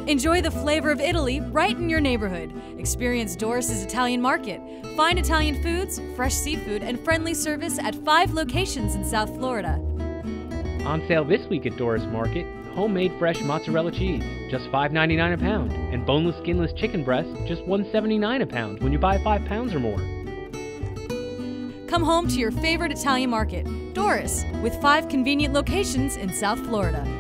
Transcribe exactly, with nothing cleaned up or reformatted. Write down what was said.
Enjoy the flavor of Italy right in your neighborhood. Experience Doris's Italian Market. Find Italian foods, fresh seafood, and friendly service at five locations in South Florida. On sale this week at Doris Market, homemade fresh mozzarella cheese, just five ninety-nine a pound, and boneless skinless chicken breast, just one seventy-nine a pound when you buy five pounds or more. Come home to your favorite Italian market, Doris, with five convenient locations in South Florida.